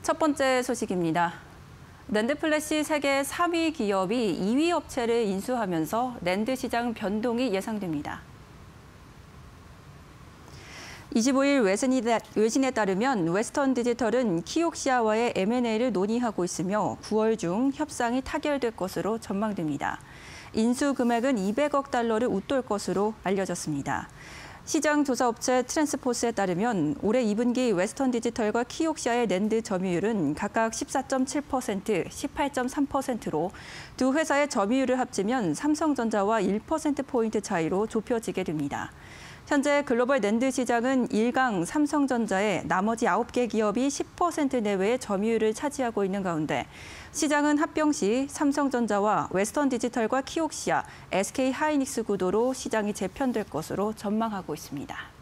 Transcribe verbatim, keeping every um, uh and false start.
첫 번째 소식입니다. 낸드플래시 세계 삼 위 기업이 이 위 업체를 인수하면서 낸드 시장 변동이 예상됩니다. 이십오 일 외신에 따르면 웨스턴 디지털은 키옥시아와의 엠 앤 에이를 논의하고 있으며 구월 중 협상이 타결될 것으로 전망됩니다. 인수 금액은 이백억 달러를 웃돌 것으로 알려졌습니다. 시장 조사업체 트랜스포스에 따르면 올해 이 분기 웨스턴 디지털과 키옥시아의 낸드 점유율은 각각 십사 점 칠 퍼센트, 십팔 점 삼 퍼센트로 두 회사의 점유율을 합치면 삼성전자와 일 퍼센트포인트 차이로 좁혀지게 됩니다. 현재 글로벌 낸드 시장은 일 강 삼성전자의 나머지 아홉 개 기업이 십 퍼센트 내외의 점유율을 차지하고 있는 가운데 시장은 합병 시 삼성전자와 웨스턴 디지털과 키옥시아, 에스케이 하이닉스 구도로 시장이 재편될 것으로 전망하고 있습니다.